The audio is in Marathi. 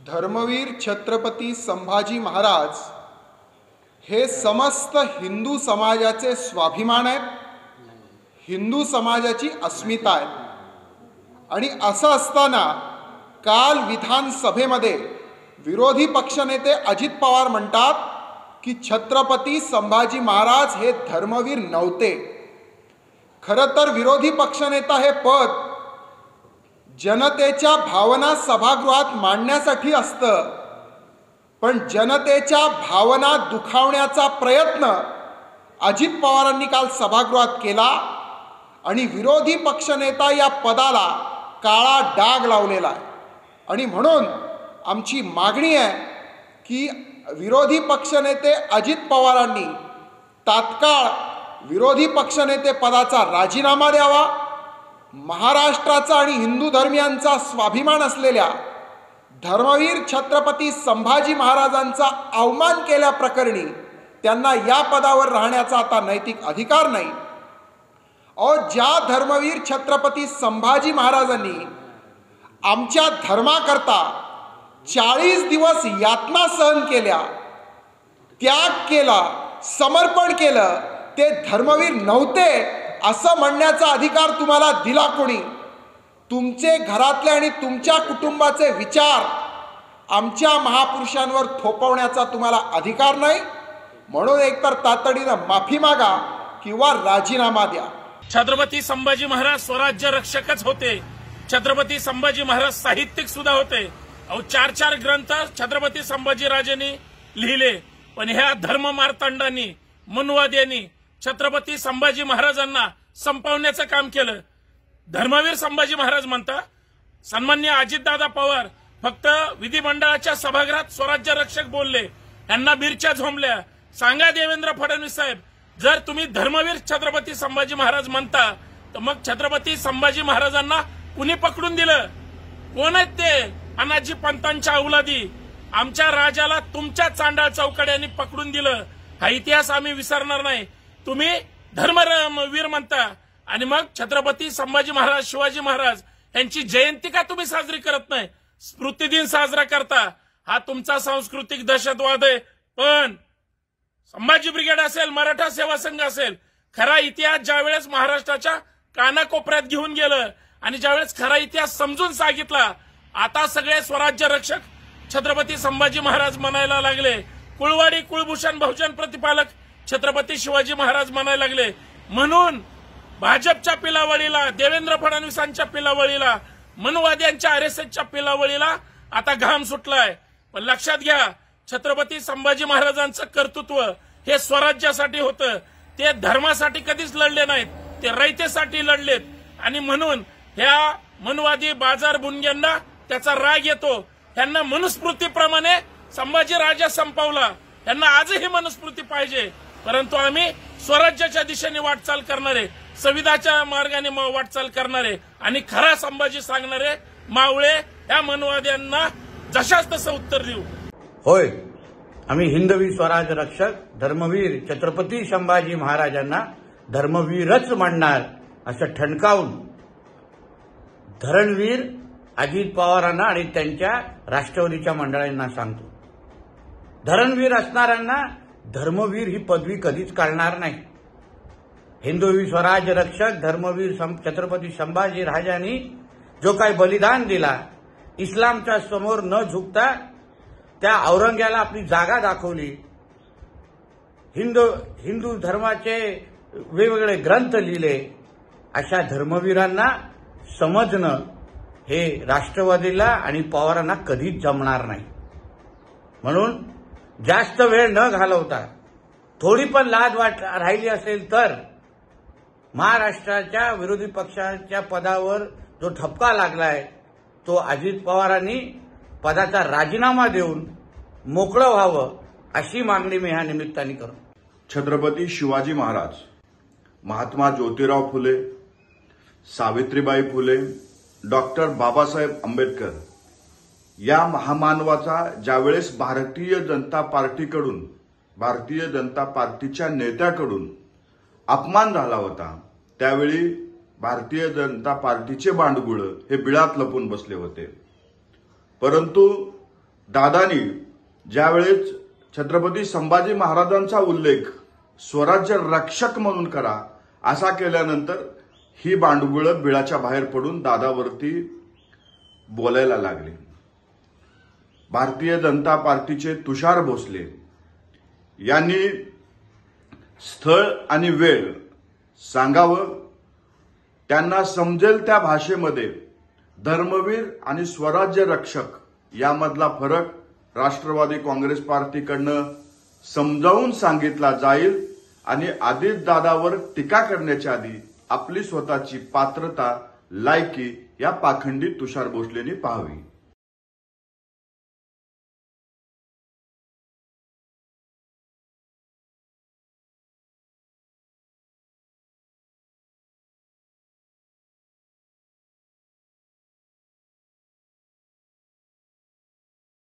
धर्मवीर छत्रपती संभाजी महाराज हे समस्त हिंदू समाजाचे स्वाभिमान आहेत, हिंदू समाजाची अस्मिता आहे। आणि असं असताना काल विधानसभेमध्ये विरोधी पक्षनेते अजित पवार म्हणतात की छत्रपती संभाजी महाराज हे धर्मवीर नव्हते। खरं तर विरोधी पक्षनेता हे पद जनतेच्या भावना सभागृहात मांडण्यासाठी असतं, पण जनतेच्या भावना दुखावण्याचा प्रयत्न अजित पवारांनी काल सभागृहात केला आणि विरोधी पक्षनेता या पदाला काळा डाग लावलेला आहे। आणि म्हणून आमची मागणी आहे की विरोधी पक्षनेते अजित पवारांनी तात्काळ विरोधी पक्षनेते पदाचा राजीनामा द्यावा। महाराष्ट्राचा आणि हिंदू धर्मियांचा स्वाभिमान असलेल्या धर्मवीर छत्रपती संभाजी महाराजांचा अवमान केल्याप्रकरणी त्यांना या पदावर राहण्याचा आता नैतिक अधिकार नाही। और ज्या धर्मवीर छत्रपती संभाजी महाराजांनी आमच्या धर्माकरता 40 दिवस यातना सहन केल्या, त्याग केला, समर्पण केलं, ते धर्मवीर नव्हते असं म्हणण्याचा अधिकार तुम्हाला दिला कोणी? तुमचे घरातले आणि तुमच्या कुटुंबाचे विचार आमच्या महापुरुषांवर थोपवण्याचा तुम्हाला अधिकार नाही। म्हणून एकतर तातडीनं माफी मागा किंवा राजीनामा द्या। छत्रपती संभाजी महाराज स्वराज्य रक्षकच होते, छत्रपती संभाजी महाराज साहित्यिक सुद्धा होते। अहो 4 ग्रंथ छत्रपती संभाजीराजांनी लिहिले, पण ह्या धर्म मार्तंडांनी मनुवाद्यांनी छत्रपती संभाजी महाराजांना संपवण्याचं काम केलं। धर्मवीर संभाजी महाराज म्हणता सन्माननीय अजितदादा पवार फक्त विधिमंडळाच्या सभागृहात स्वराज्य रक्षक बोलले, यांना मिरच्या झोंबल्या। सांगा देवेंद्र फडणवीस साहेब, जर तुम्ही धर्मवीर छत्रपती संभाजी महाराज म्हणता तर मग छत्रपती संभाजी महाराजांना कुणी पकडून दिलं? कोण आहेत ते? अनाजी पंतांच्या औलादी। आमच्या राजाला तुमच्या चांडाळ चौकड्यांनी पकडून दिलं, हा इतिहास आम्ही विसरणार नाही। तुम्ही धर्मवीर म्हणता आणि मग छत्रपती संभाजी महाराज शिवाजी महाराज यांची जयंती का तुम्ही साजरी करत नाही? स्मृती दिन साजरा करता, हा तुमचा सांस्कृतिक दहशतवाद आहे। पण संभाजी ब्रिगेड असेल, मराठा सेवा संघ असेल, खरा इतिहास ज्यावेळेस महाराष्ट्राच्या कानाकोपऱ्यात घेऊन गेलं आणि ज्यावेळेस खरा इतिहास समजून सांगितला, आता सगळे स्वराज्य रक्षक छत्रपती संभाजी महाराज म्हणायला लागले। कुळवाडी कुळभूषण बहुजन प्रतिपालक छत्रपती शिवाजी महाराज म्हणायला लागले। म्हणून भाजपच्या पिलावळीला, देवेंद्र फडणवीसांच्या पिलावळीला, मनुवाद्यांच्या आरएसएसच्या पिलावळीला आता घाम सुटलाय। पण लक्षात घ्या, छत्रपती संभाजी महाराजांचं कर्तृत्व हे स्वराज्यासाठी होतं, ते धर्मासाठी कधीच लढले नाहीत, ते रयतेसाठी लढलेत। आणि म्हणून ह्या मनुवादी बाजार भुंग्यांना त्याचा राग येतो। त्यांना मनुस्मृतीप्रमाणे संभाजी राजा संपवला, त्यांना आजही मनुस्मृती पाहिजे, परंतु आम्ही स्वराज्याच्या दिशेने वाटचाल करणारे, संविधानाच्या मार्गाने वाटचाल करणारे आणि खरा संभाजी सांगणारे मावळे या मनुवाद्यांना जशास तसं उत्तर देऊ। होय, आम्ही हिंदवी स्वराज रक्षक धर्मवीर छत्रपती संभाजी महाराजांना धर्मवीरच म्हणणार असं ठणकावून धरणवीर अजित पवारांना आणि त्यांच्या राष्ट्रवादीच्या मंडळींना सांगतो, धरणवीर असणाऱ्यांना धर्मवीर ही पदवी कधीच कळणार नाही। हिंदवी स्वराज रक्षक धर्मवीर छत्रपती संभाजी राजांनी जो काही बलिदान दिला, इस्लामच्या समोर न झुकता त्या औरंग्याला आपली जागा दाखवली, हिंदू धर्माचे वेगवेगळे ग्रंथ लिहिले, अशा धर्मवीरांना समजणं हे राष्ट्रवादीला आणि पवारांना कधीच जमणार नाही। म्हणून जास्त वेळ न घालवता, थोडी पण लाज राहिली असेल तर महाराष्ट्राच्या विरोधी पक्षाच्या पदावर जो ठपका लागलाय तो अजित पवारांनी पदाचा राजीनामा देऊन मोकळं व्हावं अशी मागणी मी ह्या निमित्ताने करतो। छत्रपती शिवाजी महाराज, महात्मा ज्योतिराव फुले, सावित्रीबाई फुले, डॉक्टर बाबासाहेब आंबेडकर या महामानवाचा ज्यावेळेस भारतीय जनता पार्टीकडून, भारतीय जनता पार्टीच्या नेत्याकडून अपमान झाला होता, त्यावेळी भारतीय जनता पार्टीचे बांडगुळ हे बिळात लपून बसले होते। परंतु दादानी ज्यावेळेस छत्रपती संभाजी महाराजांचा उल्लेख स्वराज्य रक्षक म्हणून करा असा केल्यानंतर ही बांडगुळं बिळाच्या बाहेर पडून दादावरती बोलायला लागली. भारतीय जनता पार्टीचे तुषार भोसले यांनी स्थळ आणि वेळ सांगावं, त्यांना समजेल त्या भाषेमध्ये धर्मवीर आणि स्वराज्य रक्षक यामधला फरक राष्ट्रवादी काँग्रेस पार्टीकडनं समजावून सांगितला जाईल आणि अजितदादावर टीका करण्याच्या आधी आपली स्वतःची पात्रता, लायकी या पाखंडी तुषार भोसलेंनी पाहावी.